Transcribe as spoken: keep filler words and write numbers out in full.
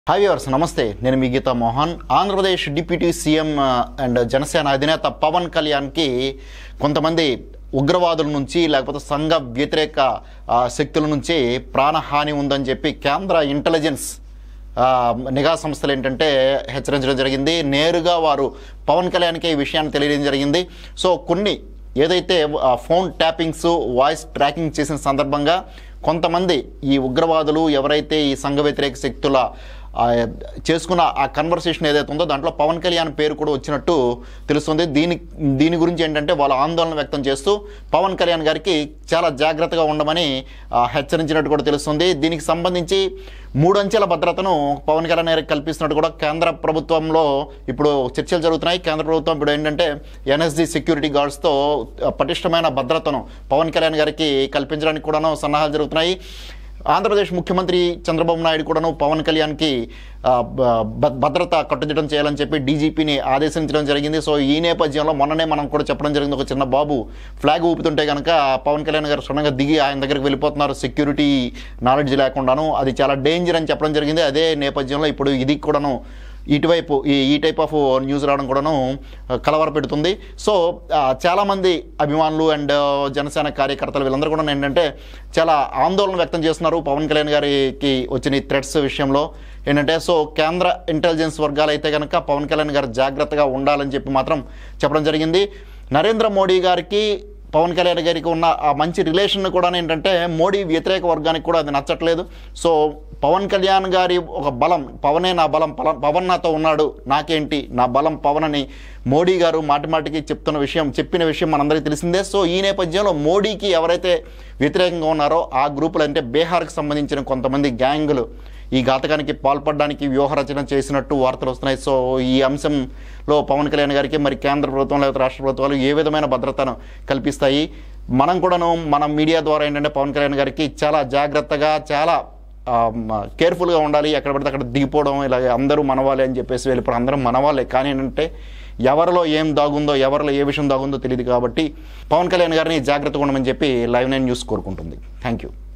Hi viewers నమస్తే నేను మీ Geetha Mohan Andhra Pradesh deputy CM and Janasena అధినేత పవన్ కళ్యాణ్కి కొంతమంది ఉగ్రవాదుల నుంచి లేకపోతే సంఘ వ్యతిరేక శక్తుల నుంచి ప్రాణహాని ఉందని చెప్పి కేంద్ర ఇంటెలిజెన్స్ నిఘా సంస్థలు ఏంటంటే హెచ్చరించడం జరిగింది. నేరుగా వారు పవన్ కళ్యాణ్కి ఈ విషయాన్ని తెలియడం జరిగింది. సో కొన్ని ఏదైతే ఫోన్ ట్యాపింగ్స్ వాయిస్ ట్రాకింగ్ చేసిన సందర్భంగా కొంతమంది ఈ ఉగ్రవాదులు ఎవరైతే ఈ సంఘ వ్యతిరేక శక్తుల చేసుకున్న ఆ కన్వర్సేషన్ ఏదైతే ఉందో దాంట్లో పవన్ కళ్యాణ్ పేరు కూడా వచ్చినట్టు తెలుస్తుంది. దీని దీని గురించి ఏంటంటే వాళ్ళ ఆందోళన వ్యక్తం చేస్తూ పవన్ కళ్యాణ్ గారికి చాలా జాగ్రత్తగా ఉండమని హెచ్చరించినట్టు కూడా తెలుస్తుంది. దీనికి సంబంధించి మూడంచెల భద్రతను పవన్ కళ్యాణ్ గారికి కల్పిస్తున్నట్టు కూడా కేంద్ర ప్రభుత్వంలో ఇప్పుడు చర్చలు జరుగుతున్నాయి. కేంద్ర ప్రభుత్వం ఇప్పుడు ఏంటంటే ఎన్ఎస్జీ సెక్యూరిటీ గార్డ్స్తో పటిష్టమైన భద్రతను పవన్ కళ్యాణ్ గారికి కల్పించడానికి కూడాను సన్నాహాలు జరుగుతున్నాయి. ఆంధ్రప్రదేశ్ ముఖ్యమంత్రి చంద్రబాబు నాయుడు కూడాను పవన్ కళ్యాణ్కి భద్రత కట్టుదిట్టం చేయాలని చెప్పి డీజీపీని ఆదేశించడం జరిగింది. సో ఈ నేపథ్యంలో మొన్ననే మనం కూడా చెప్పడం జరిగింది, ఒక చిన్న బాబు ఫ్లాగ్ ఊపుతుంటే కనుక పవన్ కళ్యాణ్ గారు సడన్గా దిగి ఆయన దగ్గరికి వెళ్ళిపోతున్నారు సెక్యూరిటీ నాలెడ్జ్ లేకుండాను, అది చాలా డేంజర్ అని చెప్పడం జరిగింది. అదే నేపథ్యంలో ఇప్పుడు ఇది కూడాను ఇటువైపు ఈ ఈ టైప్ ఆఫ్ న్యూస్ రావడం కూడాను కలవర పెడుతుంది. సో చాలామంది అభిమానులు అండ్ జనసేన కార్యకర్తలు వీళ్ళందరూ కూడా ఏంటంటే చాలా ఆందోళన వ్యక్తం చేస్తున్నారు పవన్ కళ్యాణ్ గారికి వచ్చిన ఈ థ్రెట్స్ విషయంలో ఏంటంటే. సో కేంద్ర ఇంటెలిజెన్స్ వర్గాలు అయితే కనుక పవన్ కళ్యాణ్ గారు జాగ్రత్తగా ఉండాలని చెప్పి మాత్రం చెప్పడం జరిగింది. నరేంద్ర మోడీ గారికి పవన్ కళ్యాణ్ గారికి ఉన్న ఆ మంచి రిలేషన్ కూడా ఏంటంటే మోడీ వ్యతిరేక వర్గానికి కూడా అది నచ్చట్లేదు. సో పవన్ కళ్యాణ్ గారి ఒక బలం, పవనే నా బలం, పవన్ నాతో ఉన్నాడు, నాకేంటి నా బలం పవన్ అని మోడీ గారు మాటి మాటికి చెప్తున్న విషయం చెప్పిన విషయం మనందరికీ తెలిసిందే. సో ఈ నేపథ్యంలో మోడీకి ఎవరైతే వ్యతిరేకంగా ఉన్నారో ఆ గ్రూపులు అంటే బీహార్కి సంబంధించిన కొంతమంది గ్యాంగులు ఈ ఘాతకానికి పాల్పడడానికి వ్యూహరచన చేసినట్టు వార్తలు వస్తున్నాయి. సో ఈ అంశంలో పవన్ కళ్యాణ్ గారికి మరి కేంద్ర ప్రభుత్వం లేకపోతే రాష్ట్ర ప్రభుత్వాలు ఏ విధమైన భద్రతను కల్పిస్తాయి? మనం కూడాను మన మీడియా ద్వారా ఏంటంటే పవన్ కళ్యాణ్ గారికి చాలా జాగ్రత్తగా చాలా కేర్ఫుల్గా ఉండాలి. ఎక్కడ పడితే అక్కడ దిగిపోవడం ఇలా అందరూ మనవాళ్ళే అని చెప్పేసి వెళ్ళిపోవడం, అందరం మనవాళ్ళే కానీ ఏంటంటే ఎవరిలో ఏం దాగుందో ఎవరిలో ఏ విషయం దాగుందో తెలియదు. కాబట్టి పవన్ కళ్యాణ్ గారిని జాగ్రత్తగా ఉండమని చెప్పి లైవ్ నైన్ న్యూస్ కోరుకుంటుంది. Thank you.